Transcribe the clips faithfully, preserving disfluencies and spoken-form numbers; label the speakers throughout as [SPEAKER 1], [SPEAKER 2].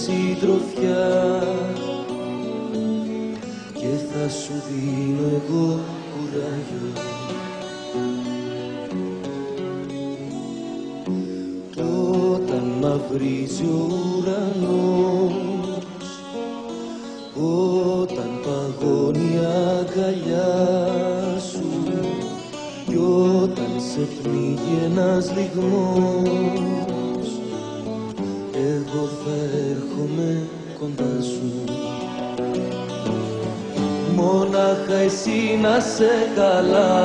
[SPEAKER 1] συντροφιά και θα σου δίνω εγώ κουράγιο. Όταν μαυρίζει ο ουρανός, όταν παγώνει η αγκαλιά σου κι όταν σε πνίγει ένας λυγμός, εγώ θα έρχομαι κοντά σου. Μόναχα εσύ να σε καλά,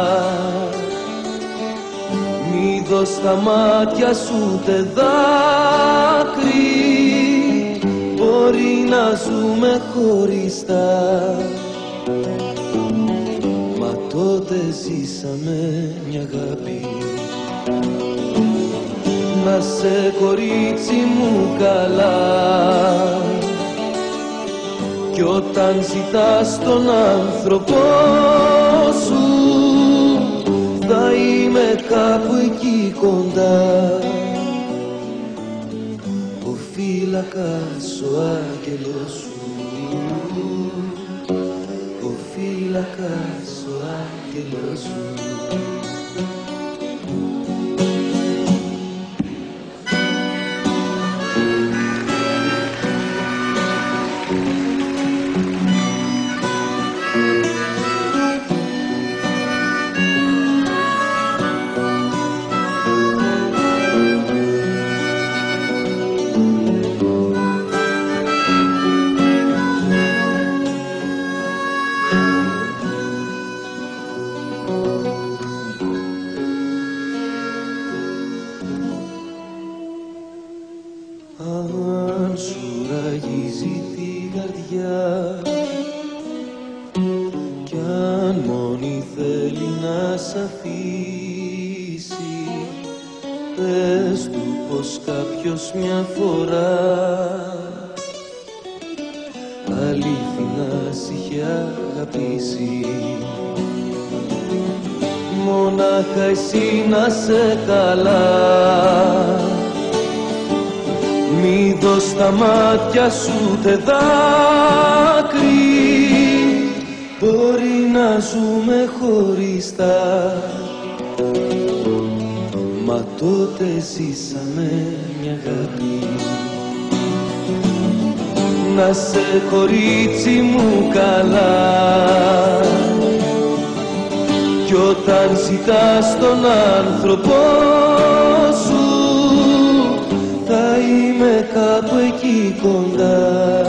[SPEAKER 1] μη δω στα μάτια σου ούτε δάκρυ, μπορεί να ζούμε χωριστά, μα τότε ζήσαμε μια αγάπη. Να σε κορίτσι μου καλά, κι όταν ζητάς τον άνθρωπό σου, θα είμαι κάπου εκεί κοντά. Ο φύλακας ο άγγελος σου, ο φύλακας ο άγγελος σου. Αν σου ραγίζει την καρδιά κι αν μόνη θέλει να σ' αφήσει, πες του πως κάποιος μια φορά αλήθινα σ' είχε αγαπήσει. Μόναχα εσύ να σε καλά, μη δω στα μάτια σου ούτε δάκρυ, μπορεί να ζούμε χωριστά, μα τότε ζήσαμε μια αγάπη. Να σε κορίτσι μου καλά, κι όταν ζητάς τον άνθρωπό σου, θα είμαι κάπου εκεί κοντά.